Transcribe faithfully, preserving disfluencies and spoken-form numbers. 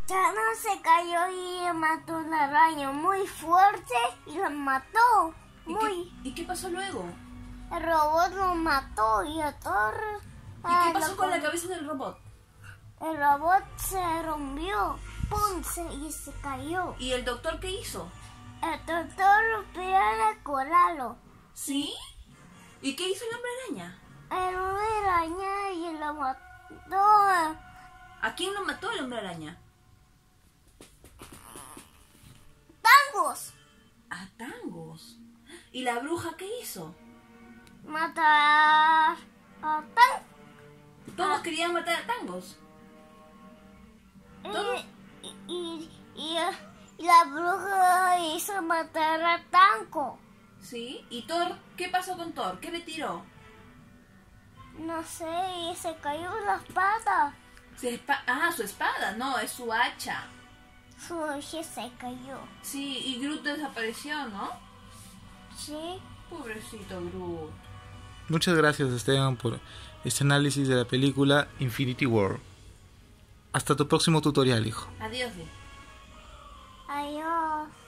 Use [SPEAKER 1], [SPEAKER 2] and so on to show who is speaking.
[SPEAKER 1] Chano se cayó y mató una araña muy fuerte y la mató.
[SPEAKER 2] ¿Y
[SPEAKER 1] Muy.
[SPEAKER 2] qué, ¿Y qué pasó luego?
[SPEAKER 1] El robot lo mató y a Thor.
[SPEAKER 2] ¿Y qué pasó con la cabeza del robot?
[SPEAKER 1] El robot se rompió, ¡pum! Se, y se cayó.
[SPEAKER 2] ¿Y el doctor qué hizo?
[SPEAKER 1] El doctor pidió de curarlo.
[SPEAKER 2] ¿Sí? ¿Y qué hizo el hombre araña?
[SPEAKER 1] El hombre araña y lo mató.
[SPEAKER 2] ¿A quién lo mató el hombre araña?
[SPEAKER 1] ¡Tangos!
[SPEAKER 2] A Tangos. ¿Y la bruja qué hizo?
[SPEAKER 1] Matar a Tangos.
[SPEAKER 2] Todos querían matar a Tangos. ¿Todos?
[SPEAKER 1] Y, y, y, y la bruja hizo matar a Tango.
[SPEAKER 2] ¿Sí? ¿Y Thor? ¿Qué pasó con Thor? ¿Qué le tiró?
[SPEAKER 1] No sé, y se cayó la espada.
[SPEAKER 2] Su espa- ah, su espada. No, es su hacha.
[SPEAKER 1] Su eje se cayó.
[SPEAKER 2] Sí, y Groot desapareció, ¿no?
[SPEAKER 1] Sí.
[SPEAKER 2] Pobrecito Groot.
[SPEAKER 3] Muchas gracias, Esteban, por este análisis de la película Infinity War. Hasta tu próximo tutorial, hijo.
[SPEAKER 2] Adiós, Di.
[SPEAKER 1] Adiós.